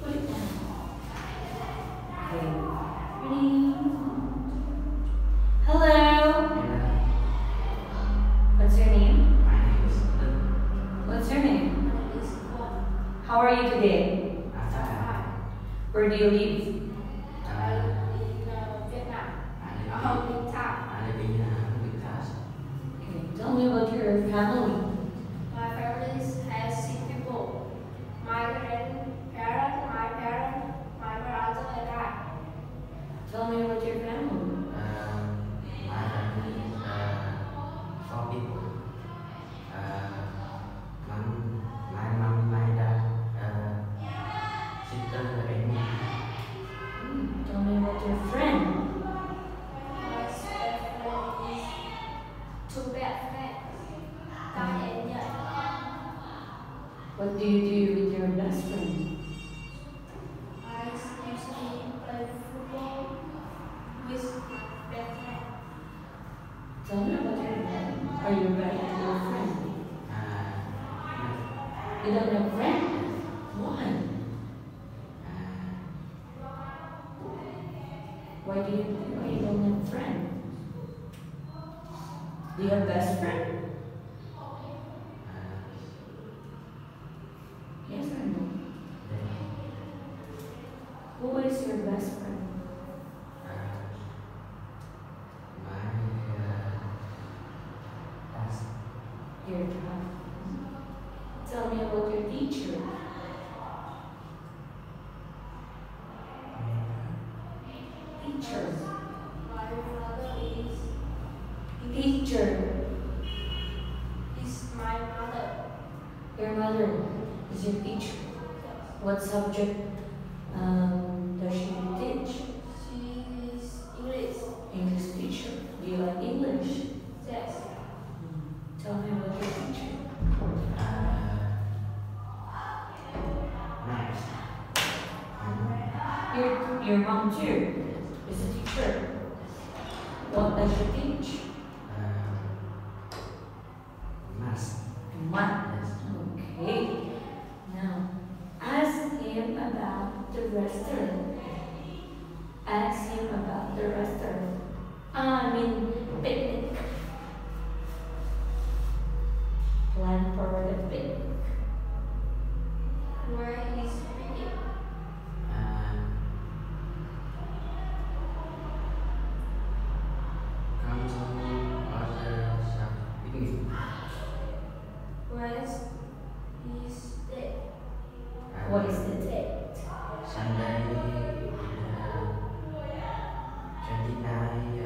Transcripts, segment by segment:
Put it down. Okay. Ready? Hello. What's your name? My name is Luke. What's your name? My name is Kwon. How are you today? I'm fine. Where do you live? I live in Vietnam. Hồng Thảo. I live in Vietnam. Okay. Tell me about your family. My family has 6 people. My grandparents, my parents, my brother, and I. Tell me about your family. My family is 4 people. My mom, my dad, sister, and me. Tell me about your friend. My best friend is 2 best friends. Kai and Nhật. What do you do with your best friend? I usually play football with my best friend. Tell me about your friend. Are you ready to your friend? You don't have friend? Why? Why you don't have friend? Do you have best friend? Yes or no? Who is your best friend? Your dad. Tell me about your teacher. Teacher. My brother is Teacher. my mother. Your mother is your teacher. What subject does she teach? She is English. English teacher. Do you like English? Yes. Tell me about your teacher. Your mom too is a teacher. What does she teach? Math. Math. Okay. Now, ask him about the restaurant. Ask him about the restaurant. I mean, picnic. Plan for the picnic. Where is picnic? Come to order some picnic. Where is it? What is the date? Sunday, 29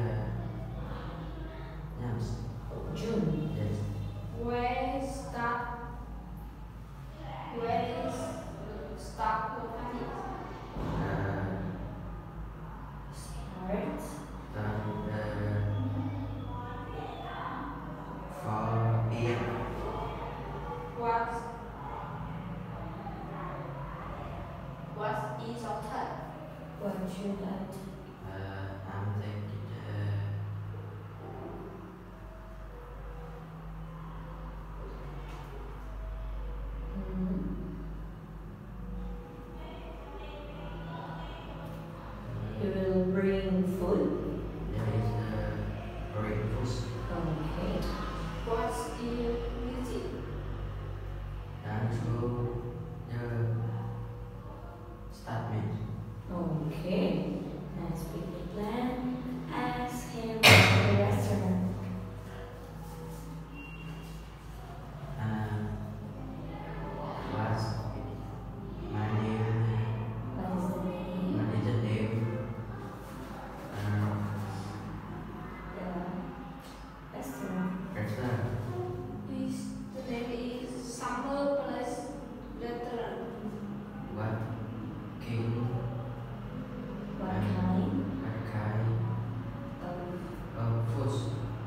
yes. June. Yes. Where is start? Where is start the party? Start. Start 4 p.m. What is your time? What should I do? I'm thinking You will bring food. there is breakfast. Okay. What is music? Dance to the statement. Okay. Let's pick the plan. Ask him about the restaurant. What's my name? What is the name? What is the name? The restaurant. Restaurant. The name is Summer Place Restaurant. What king? What kind What kind of of food?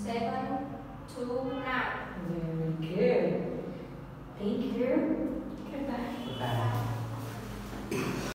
7 to 9. Very good. Thank you. Goodbye. Bye.